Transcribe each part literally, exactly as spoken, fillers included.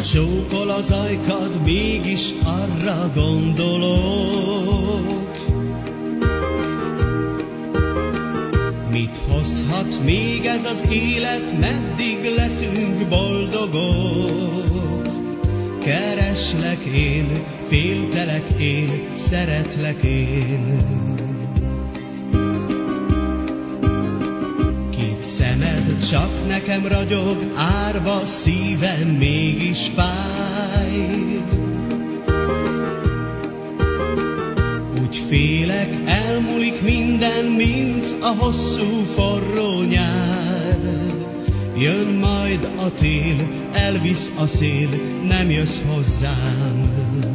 Csókol az ajkad, mégis arra gondolok. Mit hozhat még ez az élet, meddig leszünk boldogok? Kereslek én, féltelek én, szeretlek én. Két szemed csak nekem ragyog, árva szívem mégis fáj. Úgy félek, elmúlik minden, mint a hosszú forró nyár. Jön majd a tél, elvisz a szél, nem jössz hozzám.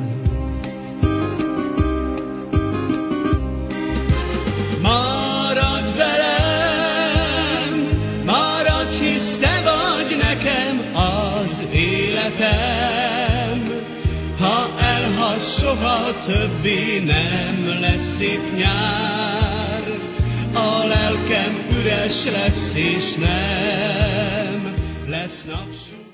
Maradj velem, maradj, hisz te vagy nekem az életem. Ha elhagysz, soha többé nem lesz szép nyár. A lelkem üres lesz, és nem lesz napsugár.